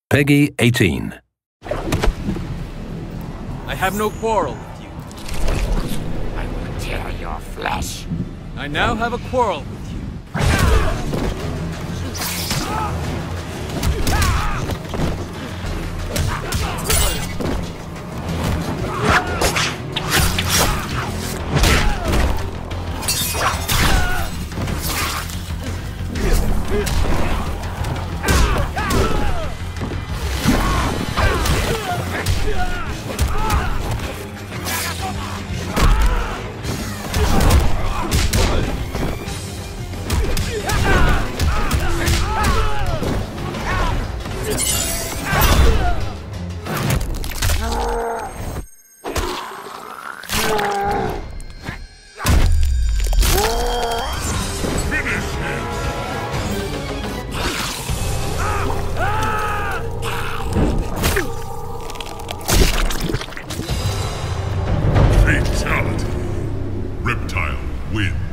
Peggy 18. I have no quarrel with you. I will tear your flesh. I now have a quarrel with you. Fatality. Reptile wins.